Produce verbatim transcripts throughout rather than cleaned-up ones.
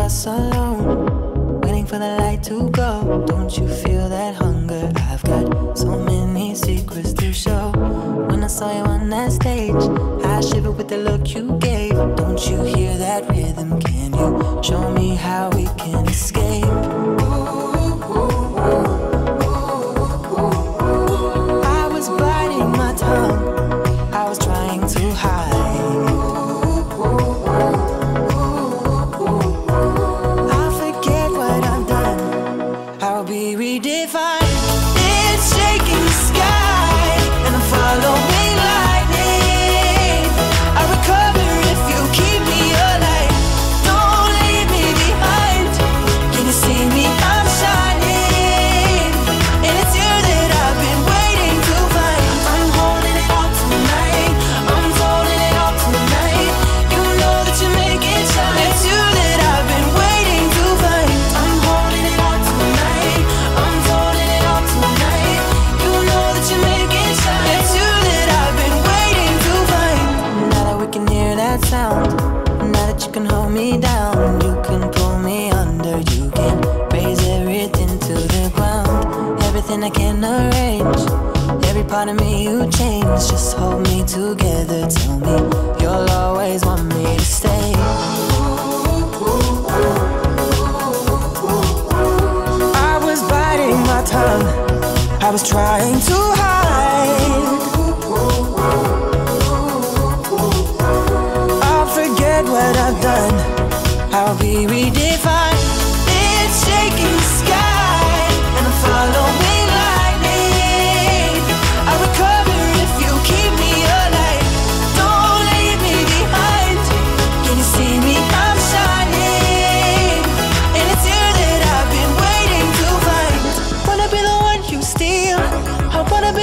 us alone, waiting for the light to go. Don't you feel that hunger? I've got so many secrets to show. When I saw you on that stage, I shivered with the look you gave. Don't you hear that rhythm? Can you show me how we can escape? I was biting my tongue, I was trying to hide. I can arrange every part of me you change. Just hold me together, tell me you'll always want me to stay. I was biting my tongue, I was trying to hide. I'll forget what I've done, I'll be redefined. It's shaking the sky and follow me. I wanna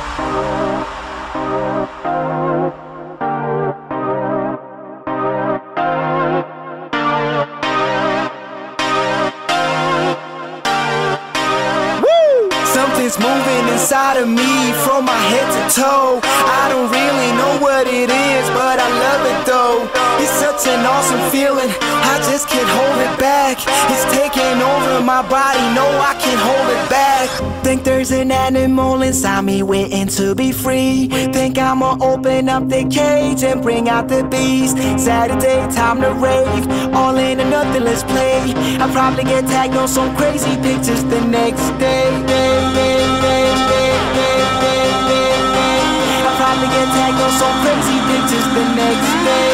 Something's moving inside of me from my head to toe. I don't really know what it is, but I love it though. It's such an awesome feeling, I just can't hold it back. It's taking over my body, no I can't hold it back. Think there's an animal inside me waiting to be free. Think I'ma open up the cage and bring out the beast. Saturday, time to rave, all in or nothing, let's play. I'll probably get tagged on some crazy pictures the next day. I'll probably get tagged on some crazy pictures the next day.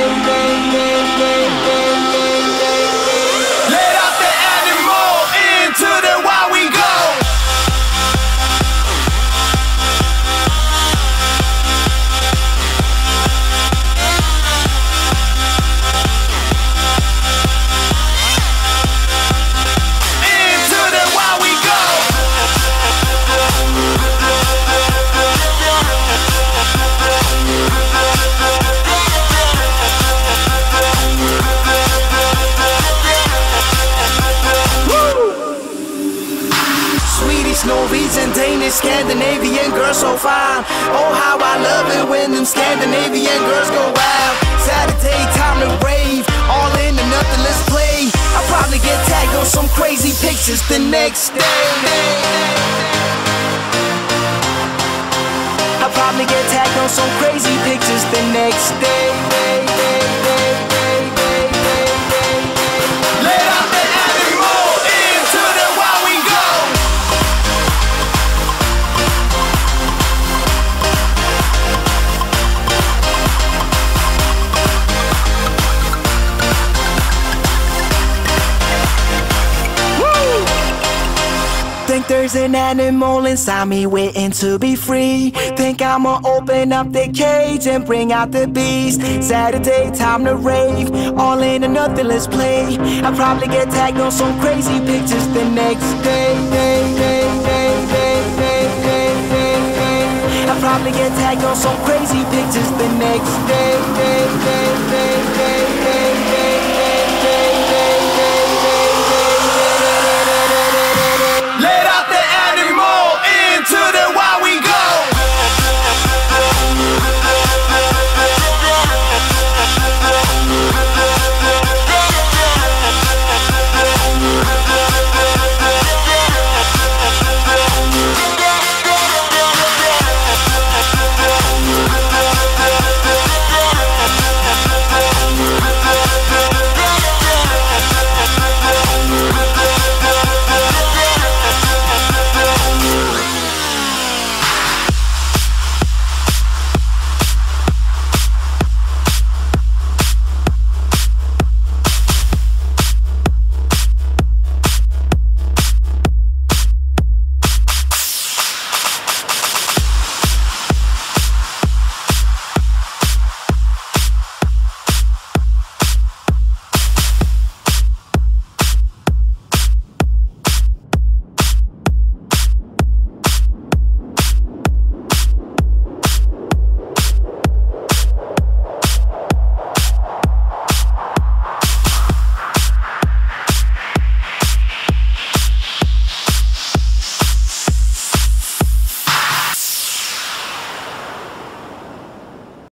Let out the animal into the wild we go. Norwegian, Danish, Scandinavian girls so fine. Oh, how I love it when them Scandinavian girls go wild. Saturday, time to rave, all in and nothing, let's play. I'll probably get tagged on some crazy pictures the next day. I'll probably get tagged on some crazy pictures the next day. Let out the animal into the wild we go. Think there's an animal inside me waiting to be free. Think I'ma open up the cage and bring out the beast. Saturday, time to rave, all in or nothing, let's play. I'll probably get tagged on some crazy pictures the next day. I'll probably get tagged on some crazy pictures the next day.